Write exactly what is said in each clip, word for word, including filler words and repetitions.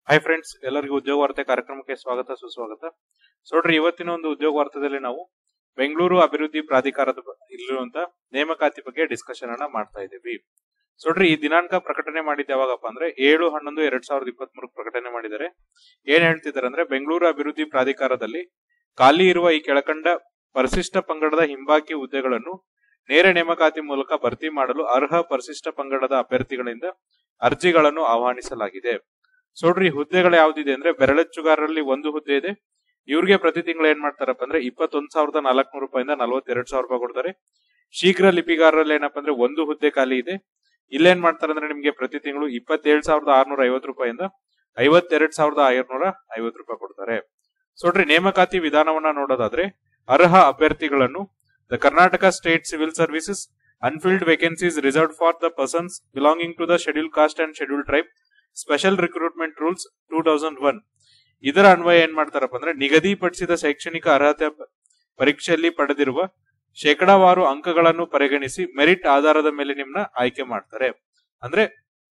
Hi friends, ಎಲ್ಲರಿಗೂ ಉದ್ಯೋಗ ವಾರ್ತೆ ಕಾರ್ಯಕ್ರಮಕ್ಕೆ ಸ್ವಾಗತ ಸುಸ್ವಾಗತ. ಸೊ ನೋಡ್ರಿ, ಇವತ್ತಿನ ಒಂದು ಉದ್ಯೋಗ ವಾರ್ತೆದಲ್ಲಿ ನಾವು ಬೆಂಗಳೂರು ಅಭಿವೃದ್ಧಿ ಪ್ರಾಧಿಕಾರದ ಇಲ್ಲಿರುವಂತ ನೇಮಕಾತಿ ಬಗ್ಗೆ ಡಿಸ್ಕಷನ್ ಅನ್ನ ಮಾಡ್ತಾ ಇದ್ದೀವಿ. ಸೊ ನೋಡ್ರಿ, ಈ ದಿನಾಂಕ ಪ್ರಕಟಣೆ ಮಾಡಿದ್ದು ಯಾವಾಗಪ್ಪ ಅಂದ್ರೆ ಏಳು ಹನ್ನೊಂದು ಎರಡ್ ಸಾವಿರದ ಇಪ್ಪತ್ತ್ ಮೂರು ಪ್ರಕಟಣೆ ಮಾಡಿದ್ದಾರೆ. ಏನ್ ಹೇಳ್ತಿದ್ದಾರೆ ಅಂದ್ರೆ, ಬೆಂಗಳೂರು ಅಭಿವೃದ್ಧಿ ಪ್ರಾಧಿಕಾರದಲ್ಲಿ ಖಾಲಿ ಇರುವ ಈ ಕೆಳಕಂಡ ಪರಿಶಿಷ್ಟ ಪಂಗಡದ ಹಿಂಬಾಕಿ ಹುದ್ದೆಗಳನ್ನು ನೇರ ನೇಮಕಾತಿ ಮೂಲಕ ಭರ್ತಿ ಮಾಡಲು ಅರ್ಹ ಪರಿಶಿಷ್ಟ ಪಂಗಡದ ಅಭ್ಯರ್ಥಿಗಳಿಂದ ಅರ್ಜಿಗಳನ್ನು ಆಹ್ವಾನಿಸಲಾಗಿದೆ. ಸೊ ನೋಡ್ರಿ, ಹುದ್ದೆಗಳು ಯಾವ್ದಿದೆ ಅಂದ್ರೆ, ಬೆರಳಚ್ಚುಗಾರರಲ್ಲಿ ಒಂದು ಹುದ್ದೆ ಇದೆ. ಇವ್ರಿಗೆ ಪ್ರತಿ ತಿಂಗಳು ಏನ್ ಮಾಡ್ತಾರಪ್ಪ ಅಂದ್ರೆ ಇಪ್ಪತ್ತೊಂದ್ ಸಾವಿರದ ನಾಲ್ಕನೂರು ರೂಪಾಯಿಂದ ನಲ್ವತ್ತೆರಡು ಸಾವಿರ ರೂಪಾಯಿ ಕೊಡ್ತಾರೆ. ಶೀಘ್ರ ಲಿಪಿಗಾರರಲ್ಲಿ ಏನಪ್ಪಾ ಅಂದ್ರೆ ಒಂದು ಹುದ್ದೆ ಖಾಲಿ ಇದೆ. ಇಲ್ಲೇನ್ ಮಾಡ್ತಾರೆ ಅಂದ್ರೆ ನಿಮ್ಗೆ ಪ್ರತಿ ತಿಂಗಳು ಇಪ್ಪತ್ತೇಳು ಸಾವಿರದ ಆರ್ನೂರ ಐವತ್ತು ರೂಪಾಯಿಂದ ಐವತ್ತೆರಡು ಸಾವಿರದ ಐನೂರ ಐವತ್ತು ರೂಪಾಯಿ ಕೊಡ್ತಾರೆ. ಸೊ ನೋಡ್ರಿ, ನೇಮಕಾತಿ ವಿಧಾನವನ್ನ ನೋಡೋದಾದ್ರೆ, ಅರ್ಹ ಅಭ್ಯರ್ಥಿಗಳನ್ನು the Karnataka state civil services unfilled vacancies reserved for the persons belonging to the schedule caste and schedule tribe special recruitment rules two thousand one ಇದರ ಅನ್ವಯ ಏನ್ ಮಾಡ್ತಾರಪ್ಪ ಅಂದ್ರೆ, ನಿಗದಿಪಡಿಸಿದ ಶೈಕ್ಷಣಿಕ ಅರ್ಹತೆ ಪರೀಕ್ಷೆಯಲ್ಲಿ ಪಡೆದಿರುವ ಶೇಕಡಾವಾರು ಅಂಕಗಳನ್ನು ಪರಿಗಣಿಸಿ ಮೆರಿಟ್ ಆಧಾರದ ಮೇಲೆ ನಿಮ್ನ ಆಯ್ಕೆ ಮಾಡ್ತಾರೆ. ಅಂದ್ರೆ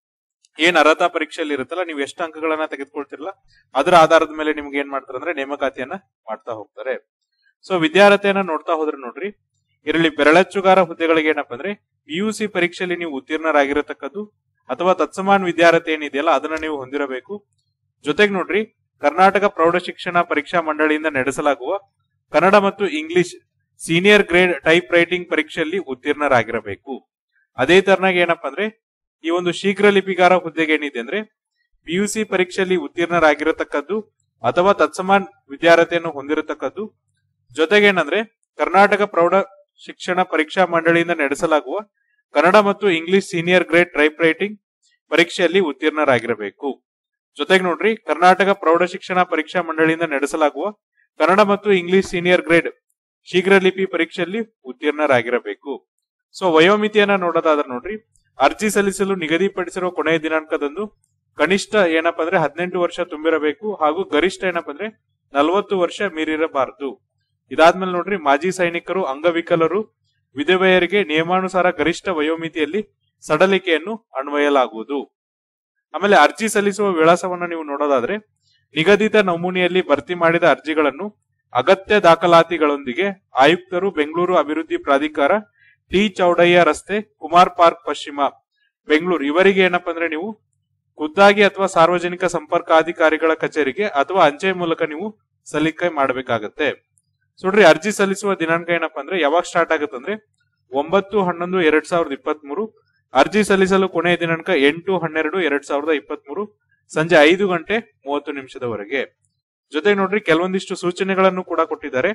ಏನ್ ಅರ್ಹತಾ ಪರೀಕ್ಷೆಯಲ್ಲಿ ಇರುತ್ತಲ್ಲ, ನೀವು ಎಷ್ಟು ಅಂಕಗಳನ್ನ ತೆಗೆದುಕೊಳ್ತಿರಲ್ಲ ಅದರ ಆಧಾರದ ಮೇಲೆ ನಿಮ್ಗೆ ಏನ್ ಮಾಡ್ತಾರೆ ಅಂದ್ರೆ ನೇಮಕಾತಿಯನ್ನ ಮಾಡ್ತಾ ಹೋಗ್ತಾರೆ. ಸೊ ವಿದ್ಯಾರ್ಹತೆಯನ್ನ ನೋಡ್ತಾ ಹೋದ್ರೆ ನೋಡ್ರಿ, ಇದರಲ್ಲಿ ಬೆರಳಚ್ಚುಗಾರ ಹುದ್ದೆಗಳಿಗೆ ಏನಪ್ಪಾ ಅಂದ್ರೆ ಪಿ ಯು ಸಿ ಪರೀಕ್ಷೆಯಲ್ಲಿ ನೀವು ಉತ್ತೀರ್ಣರಾಗಿರತಕ್ಕದ್ದು ಅಥವಾ ತತ್ಸಮಾನ ವಿದ್ಯಾರ್ಹತೆ ಏನಿದೆಯಲ್ಲ ಅದನ್ನ ನೀವು ಹೊಂದಿರಬೇಕು. ಜೊತೆಗೆ ನೋಡ್ರಿ, ಕರ್ನಾಟಕ ಪ್ರೌಢ ಶಿಕ್ಷಣ ಪರೀಕ್ಷಾ ಮಂಡಳಿಯಿಂದ ನಡೆಸಲಾಗುವ ಕನ್ನಡ ಮತ್ತು English senior grade type writing ಪರೀಕ್ಷೆಯಲ್ಲಿ ಉತ್ತೀರ್ಣರಾಗಿರಬೇಕು. ಅದೇ ತರನಾಗಿ ಏನಪ್ಪಾ ಅಂದ್ರೆ, ಈ ಒಂದು ಶೀಘ್ರ ಲಿಪಿಗಾರ ಹುದ್ದೆಗೆ ಏನಿದೆ ಅಂದ್ರೆ ಪಿ ಯು ಸಿ ಪರೀಕ್ಷೆಯಲ್ಲಿ ಉತ್ತೀರ್ಣರಾಗಿರತಕ್ಕದ್ದು ಅಥವಾ ತತ್ಸಮಾನ ವಿದ್ಯಾರ್ಹತೆಯನ್ನು ಹೊಂದಿರತಕ್ಕದ್ದು. ಜೊತೆಗೆ ಏನಂದ್ರೆ, ಕರ್ನಾಟಕ ಪ್ರೌಢ ಶಿಕ್ಷಣ ಪರೀಕ್ಷಾ ಮಂಡಳಿಯಿಂದ ನಡೆಸಲಾಗುವ ಕನ್ನಡ ಮತ್ತು English senior grade type writing ಪರೀಕ್ಷೆಯಲ್ಲಿ ಉತ್ತೀರ್ಣರಾಗಿರಬೇಕು. ಜೊತೆಗೆ ನೋಡ್ರಿ, ಕರ್ನಾಟಕ ಪ್ರೌಢ ಶಿಕ್ಷಣ ಪರೀಕ್ಷಾ ಮಂಡಳಿಯಿಂದ ನಡೆಸಲಾಗುವ ಕನ್ನಡ ಮತ್ತು ಇಂಗ್ಲಿಷ್ ಸೀನಿಯರ್ ಗ್ರೇಡ್ ಶೀಘ್ರ ಲಿಪಿ ಪರೀಕ್ಷೆಯಲ್ಲಿ ಉತ್ತೀರ್ಣರಾಗಿರಬೇಕು. ಸೊ ವಯೋಮಿತಿಯನ್ನ ನೋಡೋದಾದ್ರೆ ನೋಡ್ರಿ, ಅರ್ಜಿ ಸಲ್ಲಿಸಲು ನಿಗದಿಪಡಿಸಿರುವ ಕೊನೆಯ ದಿನಾಂಕದಂದು ಕನಿಷ್ಠ ಏನಪ್ಪಾ ಅಂದ್ರೆ ಹದಿನೆಂಟು ವರ್ಷ ತುಂಬಿರಬೇಕು ಹಾಗೂ ಗರಿಷ್ಠ ಏನಪ್ಪಾ ಅಂದ್ರೆ ನಲವತ್ತು ವರ್ಷ ಮೀರಿರಬಾರದು. ಇದಾದ್ಮೇಲೆ ನೋಡ್ರಿ, ಮಾಜಿ ಸೈನಿಕರು, ಅಂಗವಿಕಲರು, ವಿಧವೆಯರಿಗೆ ನಿಯಮಾನುಸಾರ ಗರಿಷ್ಠ ವಯೋಮಿತಿಯಲ್ಲಿ ಸಡಲಿಕೆಯನ್ನು ಅನ್ವಯಲಾಗುವುದು. ಆಮೇಲೆ ಅರ್ಜಿ ಸಲ್ಲಿಸುವ ವಿಳಾಸವನ್ನ ನೀವು ನೋಡೋದಾದ್ರೆ, ನಿಗದಿತ ನಮೂನೆಯಲ್ಲಿ ಭರ್ತಿ ಮಾಡಿದ ಅರ್ಜಿಗಳನ್ನು ಅಗತ್ಯ ದಾಖಲಾತಿಗಳೊಂದಿಗೆ ಆಯುಕ್ತರು, ಬೆಂಗಳೂರು ಅಭಿವೃದ್ಧಿ ಪ್ರಾಧಿಕಾರ, ಟಿ ಚೌಡಯ್ಯ ರಸ್ತೆ, ಕುಮಾರ್ ಪಾರ್ಕ್ ಪಶ್ಚಿಮ, ಬೆಂಗಳೂರು ಇವರಿಗೆ ಏನಪ್ಪಾ ಅಂದ್ರೆ ನೀವು ಖುದ್ದಾಗಿ ಅಥವಾ ಸಾರ್ವಜನಿಕ ಸಂಪರ್ಕಾಧಿಕಾರಿಗಳ ಕಚೇರಿಗೆ ಅಥವಾ ಅಂಚೆ ಮೂಲಕ ನೀವು ಸಲ್ಲಿಕೆ ಮಾಡಬೇಕಾಗತ್ತೆ. ನೋಡ್ರಿ, ಅರ್ಜಿ ಸಲ್ಲಿಸುವ ದಿನಾಂಕ ಏನಪ್ಪಾ ಅಂದ್ರೆ ಯಾವಾಗ ಸ್ಟಾರ್ಟ್ ಆಗುತ್ತೆ ಅಂದ್ರೆ ಒಂಬತ್ತು ಹನ್ನೊಂದು ಎರಡ್ ಸಾವಿರದ ಇಪ್ಪತ್ತ್ ಮೂರು. ಅರ್ಜಿ ಸಲ್ಲಿಸಲು ಕೊನೆಯ ದಿನಾಂಕ ಎಂಟು ಹನ್ನೆರಡು ಎರಡ್ ಸಾವಿರದ ಇಪ್ಪತ್ತ್ ಮೂರು ಸಂಜೆ ಐದು ಗಂಟೆ ಮೂವತ್ತು ನಿಮಿಷದವರೆಗೆ. ಜೊತೆಗೆ ನೋಡ್ರಿ, ಕೆಲವೊಂದಿಷ್ಟು ಸೂಚನೆಗಳನ್ನು ಕೂಡ ಕೊಟ್ಟಿದ್ದಾರೆ.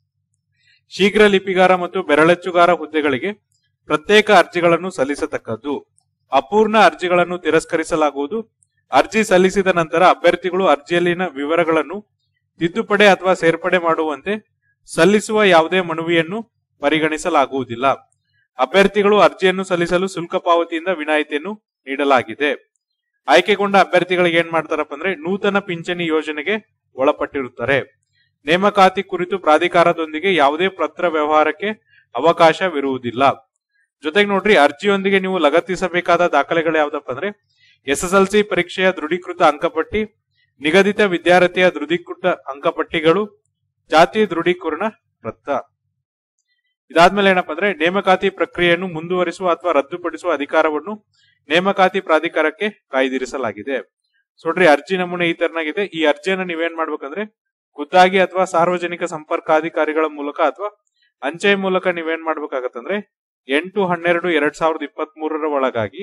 ಶೀಘ್ರ ಲಿಪಿಗಾರ ಮತ್ತು ಬೆರಳಚ್ಚುಗಾರ ಹುದ್ದೆಗಳಿಗೆ ಪ್ರತ್ಯೇಕ ಅರ್ಜಿಗಳನ್ನು ಸಲ್ಲಿಸತಕ್ಕದ್ದು. ಅಪೂರ್ಣ ಅರ್ಜಿಗಳನ್ನು ತಿರಸ್ಕರಿಸಲಾಗುವುದು. ಅರ್ಜಿ ಸಲ್ಲಿಸಿದ ನಂತರ ಅಭ್ಯರ್ಥಿಗಳು ಅರ್ಜಿಯಲ್ಲಿನ ವಿವರಗಳನ್ನು ತಿದ್ದುಪಡಿ ಅಥವಾ ಸೇರ್ಪಡೆ ಮಾಡುವಂತೆ ಸಲ್ಲಿಸುವ ಯಾವುದೇ ಮನವಿಯನ್ನು ಪರಿಗಣಿಸಲಾಗುವುದಿಲ್ಲ. ಅಭ್ಯರ್ಥಿಗಳು ಅರ್ಜಿಯನ್ನು ಸಲ್ಲಿಸಲು ಶುಲ್ಕ ಪಾವತಿಯಿಂದ ವಿನಾಯಿತಿಯನ್ನು ನೀಡಲಾಗಿದೆ. ಆಯ್ಕೆಗೊಂಡ ಅಭ್ಯರ್ಥಿಗಳಿಗೆ ಏನ್ ಮಾಡ್ತಾರಪ್ಪ ಅಂದ್ರೆ ನೂತನ ಪಿಂಚಣಿ ಯೋಜನೆಗೆ ಒಳಪಟ್ಟಿರುತ್ತಾರೆ. ನೇಮಕಾತಿ ಕುರಿತು ಪ್ರಾಧಿಕಾರದೊಂದಿಗೆ ಯಾವುದೇ ಪತ್ರ ವ್ಯವಹಾರಕ್ಕೆ ಅವಕಾಶವಿರುವುದಿಲ್ಲ. ಜೊತೆಗೆ ನೋಡ್ರಿ, ಅರ್ಜಿಯೊಂದಿಗೆ ನೀವು ಲಗತ್ತಿಸಬೇಕಾದ ದಾಖಲೆಗಳು ಯಾವ್ದಪ್ಪ ಅಂದ್ರೆ ಎಸ್ ಎಸ್ ಎಲ್ ಸಿ ಪರೀಕ್ಷೆಯ ದೃಢೀಕೃತ ಅಂಕಪಟ್ಟಿ, ನಿಗದಿತ ವಿದ್ಯಾರ್ಥಿಯ ದೃಢೀಕೃತ ಅಂಕಪಟ್ಟಿಗಳು, ಜಾತಿ ದೃಢೀಕರಣ ಪತ್ರ. ಇದಾದ್ಮೇಲೆ ಏನಪ್ಪಾ ಅಂದ್ರೆ ನೇಮಕಾತಿ ಪ್ರಕ್ರಿಯೆಯನ್ನು ಮುಂದುವರಿಸುವ ಅಥವಾ ರದ್ದುಪಡಿಸುವ ಅಧಿಕಾರವನ್ನು ನೇಮಕಾತಿ ಪ್ರಾಧಿಕಾರಕ್ಕೆ ಕಾಯ್ದಿರಿಸಲಾಗಿದೆ. ನೋಡ್ರಿ, ಅರ್ಜಿ ನಮೂನೆ ಈ ತರನಾಗಿದೆ. ಈ ಅರ್ಜಿಯನ್ನು ನೀವೇನ್ ಮಾಡ್ಬೇಕಂದ್ರೆ ಖುದ್ದಾಗಿ ಅಥವಾ ಸಾರ್ವಜನಿಕ ಸಂಪರ್ಕಾಧಿಕಾರಿಗಳ ಮೂಲಕ ಅಥವಾ ಅಂಚೆ ಮೂಲಕ ನೀವೇನ್ ಮಾಡ್ಬೇಕಾಗತ್ತಂದ್ರೆ ಎಂಟು ಹನ್ನೆರಡು ಎರಡ್ ಸಾವಿರದ ಇಪ್ಪತ್ತ್ ಮೂರರ ಒಳಗಾಗಿ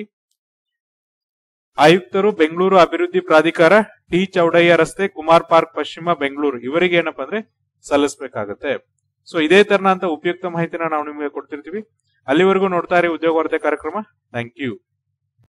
ಆಯುಕ್ತರು, ಬೆಂಗಳೂರು ಅಭಿವೃದ್ಧಿ ಪ್ರಾಧಿಕಾರ, ಟಿ ಚೌಡಯ್ಯ ರಸ್ತೆ, ಕುಮಾರ್ ಪಾರ್ಕ್ ಪಶ್ಚಿಮ, ಬೆಂಗಳೂರು ಇವರಿಗೆ ಏನಪ್ಪಾ ಅಂದ್ರೆ ಸಲ್ಲಿಸಬೇಕಾಗತ್ತೆ. ಸೊ ಇದೇ ತರನ ಅಂತ ಉಪಯುಕ್ತ ಮಾಹಿತಿನ ನಾವು ನಿಮಗೆ ಕೊಡ್ತಿರ್ತೀವಿ. ಅಲ್ಲಿವರೆಗೂ ನೋಡ್ತಾ ಇರಿ ಉದ್ಯೋಗ ವಾರ್ತೆ ಕಾರ್ಯಕ್ರಮ. Thank you.